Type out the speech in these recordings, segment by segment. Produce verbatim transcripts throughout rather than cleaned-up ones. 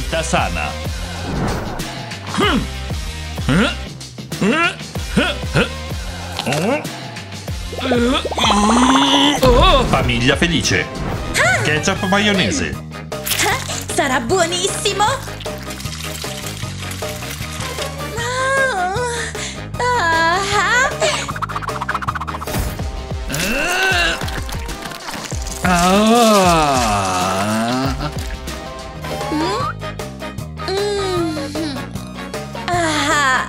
vita sana. Oh, famiglia felice. Ketchup maionese. Sarà buonissimo. Ah. Mm. Mm. Ah.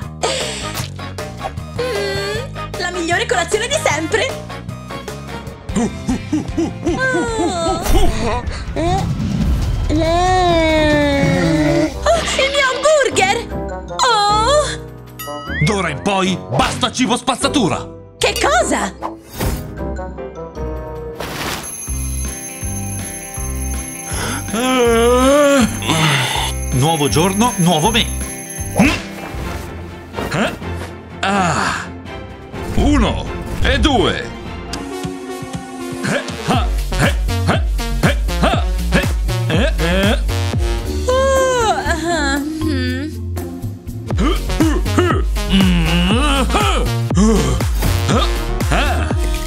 Mm. La migliore colazione di sempre. Oh. Oh, il mio hamburger. Oh. D'ora in poi basta cibo spazzatura. Che cosa? Uh, nuovo giorno, nuovo me. Mm. Eh? Ah. Uno e due. Eh, ah, eh, eh, eh, ah, eh, eh, eh. Oh, uh, mm. Uh, uh, uh. Mm, uh, uh. Uh, ah.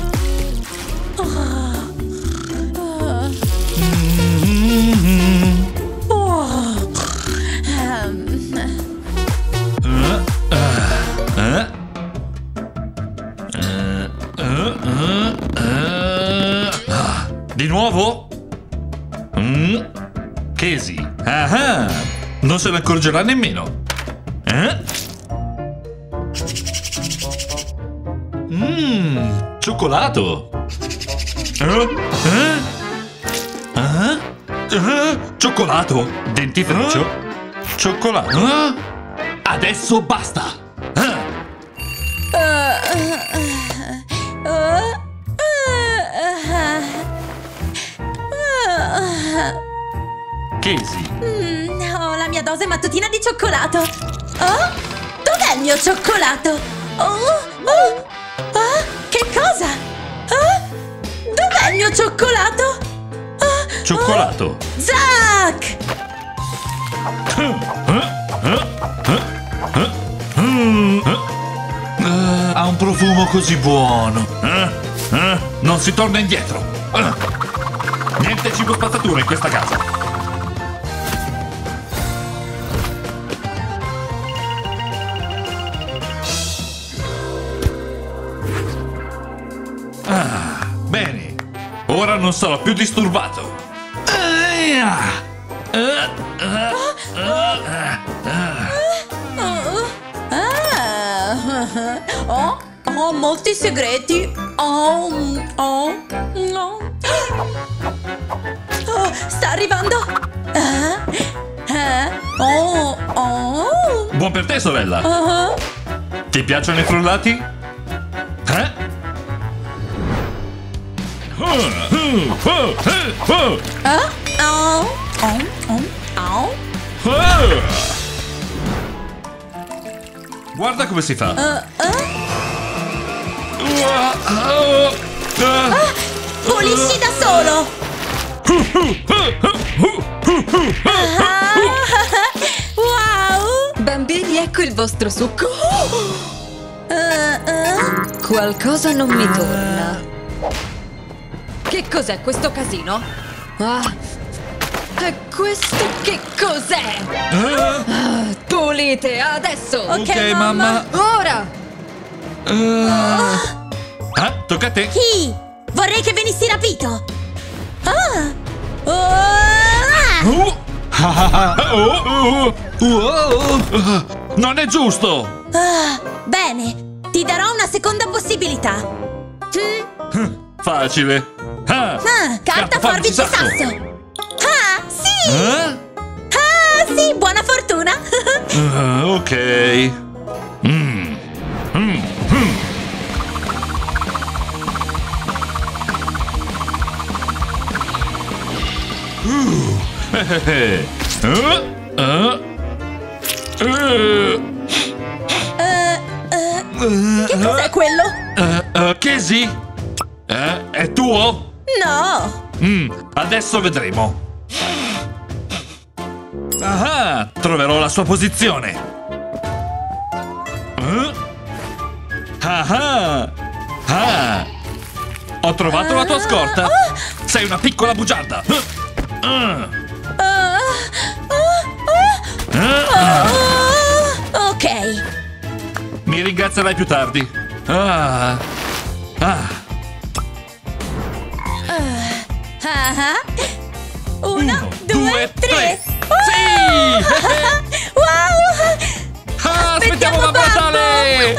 Di nuovo? Mm. Casey. Ah, non se ne accorgerà nemmeno. Eh? Mmm, cioccolato. Eh? Eh? Ah? Eh? Cioccolato. Dentifricio. Eh? Cioccolato. Eh? Adesso basta. Eh? Casey. Mm, ho la mia dose mattutina di cioccolato. Oh? Dov'è il mio cioccolato? Oh? Oh? Ah? Che cosa? Ah? Dov'è il mio cioccolato? Ah? Cioccolato. Oh? Zack! Uh, ha un profumo così buono. Uh, uh, non si torna indietro. Uh. Niente cibo spazzatura in questa casa. Ah, bene. Ora non sarò più disturbato. Oh, ho molti segreti. Oh, oh, no. Oh, sta arrivando. Ah, ah, oh, oh. Buon per te, sorella. Uh-huh. Ti piacciono i frullati? Eh? Ah, oh, oh, oh, oh. Guarda come si fa. Uh, uh. Ah, pulisci da solo. Ah, wow. Bambini, ecco il vostro succo. Uh, uh. Qualcosa non mi torna. Che cos'è questo casino? Ah, e questo che cos'è? Ah, pulite adesso! Ok, ok, mamma. mamma. Ora! Uh. Ah, tocca a te. Chi? Vorrei che venissi rapito. Ah. Oh. Ah. Uh. Ah, oh, oh, oh, oh. Non è giusto. Ah, bene, ti darò una seconda possibilità. Mm. Facile. Ah, Ah, carta, forbice, sasso. Ah, sì! Eh? Ah, sì, buona fortuna. Ah, ok. Mm. Mm. Mm. Uh. Eh, eh, eh. Uh. Uh. Uh. Eh, eh, che cos'è quello? Uh, uh, Casey? Eh? È tuo? No. Mm, adesso vedremo. Ah, troverò la sua posizione. Eh? Ah, ah. Ho trovato la tua scorta. Sei una piccola bugiarda. Ah. Ah, ah, Ah. ah. Ok. Mi ringrazierai più tardi. Ah. Ah. Ah, Uno, Uno, due, due, tre. tre. Oh! Sì! Wow! Ah, aspettiamo Babbo Natale!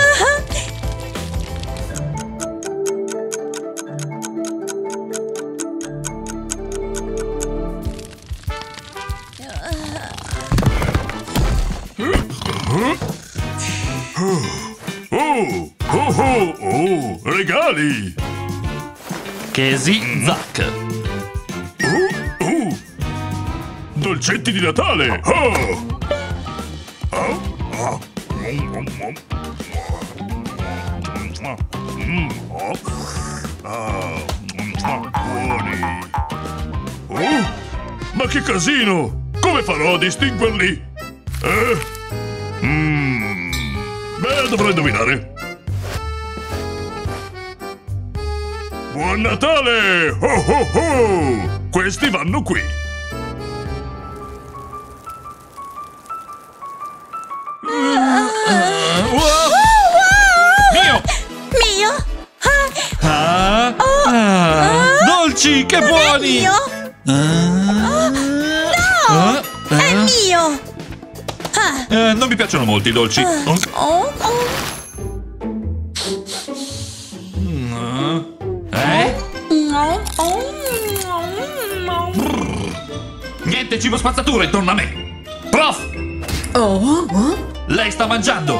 Oh, oh, oh, oh, regali! Casey Zack. Oh, oh, dolcetti di Natale! Oh! Oh, oh. Mm, oh. Ah, buoni! Oh, ma che casino! Come farò a distinguerli? Eh? Mm. Beh, dovrò indovinare. Buon Natale! Oh oh oh! Questi vanno qui. Wow! Mio! Mio? Ah, ah, dolci, che Non buoni! è mio? Ah, No! È mio! Ah, eh, non mi piacciono molto i dolci. Oh, oh, oh. eh? No, oh, no, no. Niente cibo spazzatura intorno a me. Prof! Oh, oh. Lei sta mangiando.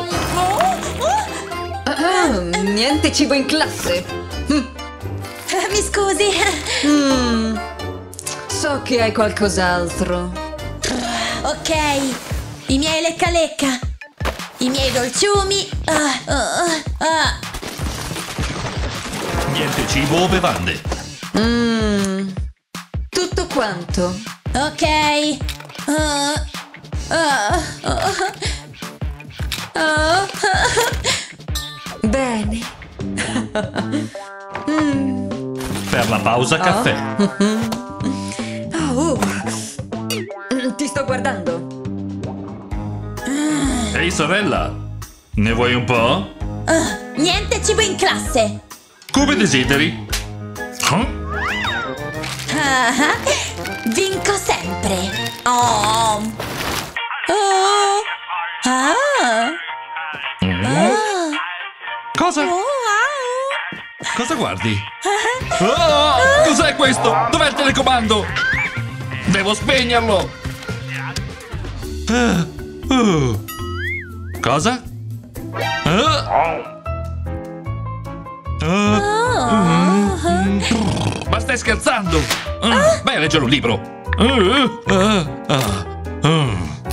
Ah, niente cibo in classe. Eh, Mi scusi. Mm, so che hai qualcos'altro. Ok, i miei lecca lecca, i miei dolciumi. Ah, ah, ah. Niente cibo o bevande. Mm, tutto quanto. Ok. Ah, ah, ah, ah. Bene. Per la pausa caffè. Oh, ti sto guardando. Ehi sorella, ne vuoi un po'? Ah, niente cibo in classe. Come desideri. Huh? Ah, ah. Vinco sempre. Oh. Oh. Ah. Ah. Cosa? Oh, wow. Cosa guardi? Oh, cos'è questo? Dov'è il telecomando? Devo spegnerlo. Ah, uh. Cosa? Ah. Ah. Ma stai scherzando? Ah, vai a leggere un libro. Ah, ah, ah, ah.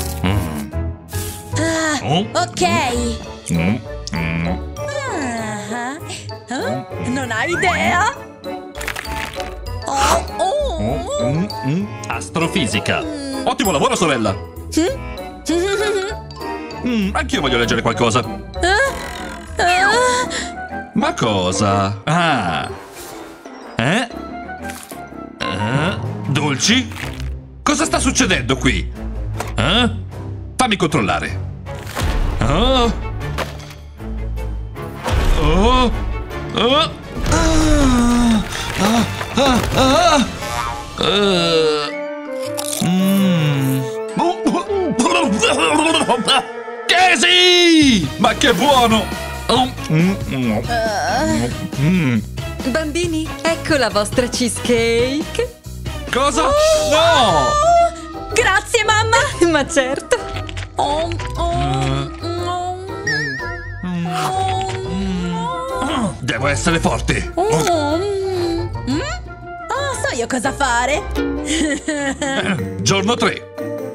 Ah, Oh. ok. Mm, mm. Ah, ah. Non hai idea? Oh, oh. Mm, mm. Astrofisica. Ottimo lavoro, sorella. Mm, anch'io voglio leggere qualcosa. Ah, Ma cosa? Ah. Eh? Eh? Dolci? Cosa sta succedendo qui? Eh? Fammi controllare. Oh. Oh. Oh. Ah. Ah. Ah. Ah. Eh. Mm. Casey! Ma che buono! Mm, mm, mm. Bambini, ecco la vostra cheesecake. Cosa? No! grazie, mamma. Ma certo. Oh, oh, oh, Devo essere forte. oh. Mm? Oh, so io cosa fare. Giorno tre.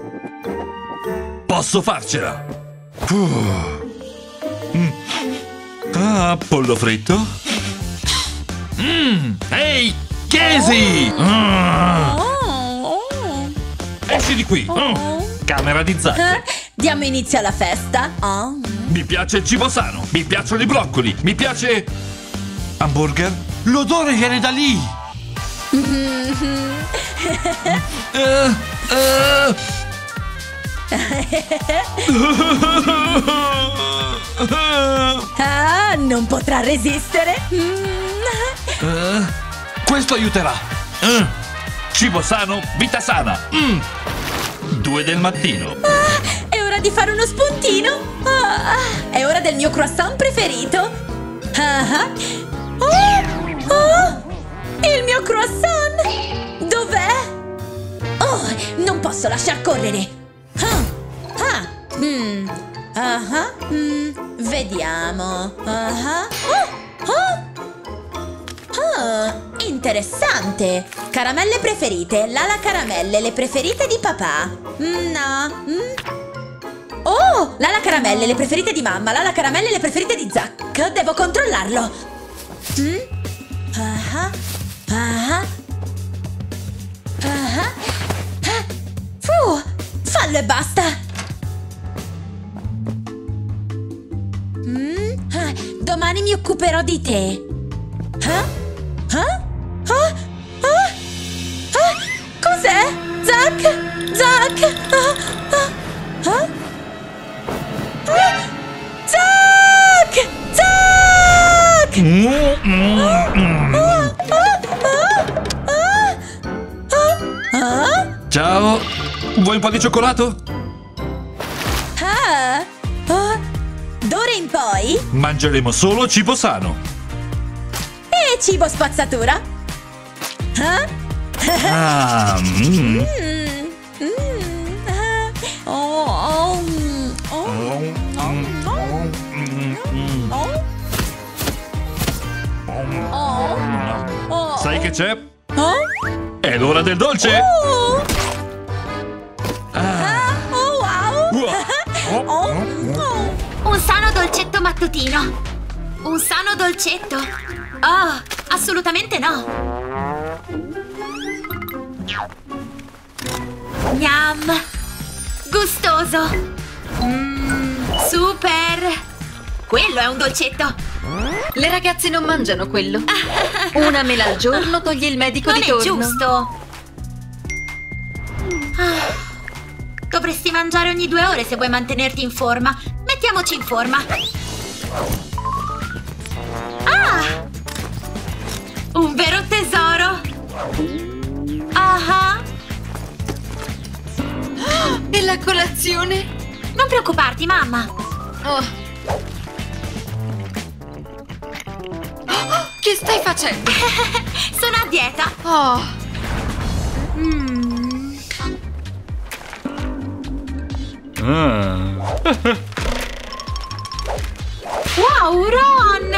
Posso farcela. Uh. Mm. Ah, pollo fritto. Mm. Ehi, Casey! Ah. Oh, oh, Esci di qui. oh. Camera di Zack. Eh? Diamo inizio alla festa. Oh. Mi piace il cibo sano. Mi piacciono i broccoli. Mi piace... Hamburger? L'odore viene da lì. uh, uh. Ah, non potrà resistere. Uh, questo aiuterà. Uh, cibo sano, vita sana. Mm. Due del mattino. Ah, è ora di fare uno spuntino. Ah, è ora del mio croissant preferito. Ah, oh, oh, il mio croissant. Dov'è? Oh, non posso lasciar correre. Ah, ah, mm, ah, mm, vediamo. Ah, oh, oh. Oh, interessante. Caramelle preferite. Lala caramelle, le preferite di papà. Mm, no. Mm. Oh, Lala caramelle, le preferite di mamma. Lala caramelle, le preferite di Zack. Devo controllarlo. Mm? Ah, ah, ah, ah. Fu, fallo e basta. Mm? Ah, domani mi occuperò di te. Ah? Ah? Ah? Ah? Ah? Cos'è? Zack? Zack? Ah? Ah? Ah? Ah? Zack! Zack! Ciao. Vuoi un po' di cioccolato? Ah! Ah! D'ora in poi Mangeremo solo cibo sano. e cibo spazzatura. Ah? Ah, mm. Mm, mm, ah. Oh, oh, mm, oh, oh, oh. Sai che c'è? Oh? È l'ora del dolce. Oh. Ah, oh, wow. Oh. Oh, oh. Un sano dolcetto mattutino. Un sano dolcetto. Oh, assolutamente no. Gnam. Gustoso. Mmm, super. Quello è un dolcetto. Le ragazze non mangiano quello. Una mela al giorno toglie il medico Non di è torno. giusto. Ah, dovresti mangiare ogni due ore se vuoi mantenerti in forma. Mettiamoci in forma. Ah! Un vero tesoro. Ah! E la colazione? Non preoccuparti, mamma. Oh. Oh, che stai facendo? Sono a dieta. Oh. Mm. Wow, Ron!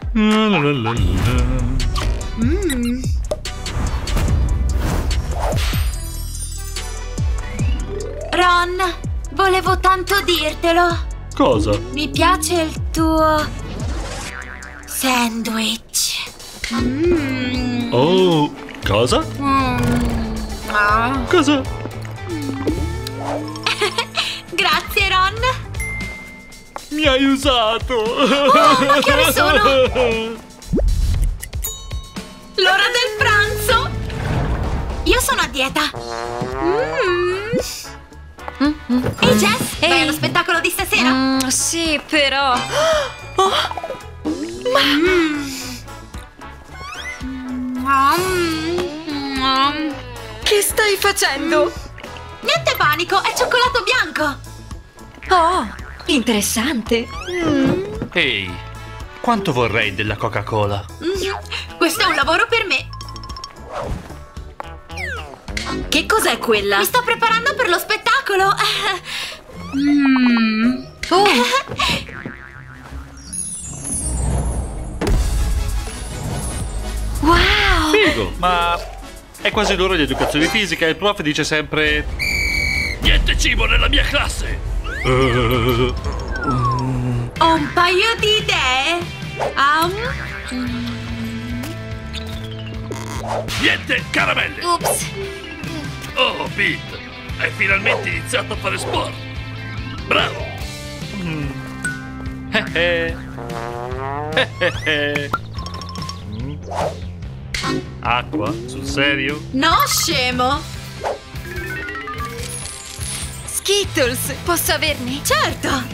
Mm. Ron, volevo tanto dirtelo. Cosa? Mi piace il tuo sandwich. Mm. Oh, cosa? Mm. Ah. Cosa? Grazie, Ron. Mi hai usato! Oh, ma che ore sono? L'ora del pranzo. Io sono a dieta. Mm. Ehi, Jess, vai Ehi. allo spettacolo di stasera? Mm, sì, però. Mm. Che stai facendo? Niente panico, è cioccolato bianco. Oh, interessante. Ehi, quanto vorrei della Coca-Cola? Mm. Questo è un lavoro per me. Che cos'è quella? Mi sto preparando per lo spettacolo. Mm. Oh, wow. Figo, ma è quasi l'ora di educazione fisica e il prof dice sempre: niente cibo nella mia classe! Uh, Ho un paio di idee. Um. niente caramelle! Ups. Oh, Pete! hai finalmente iniziato a fare sport. Bravo. Mm. Eh eh. Eh eh eh. Mm. Acqua? Sul serio? No, scemo! Skittles, posso averne? Certo!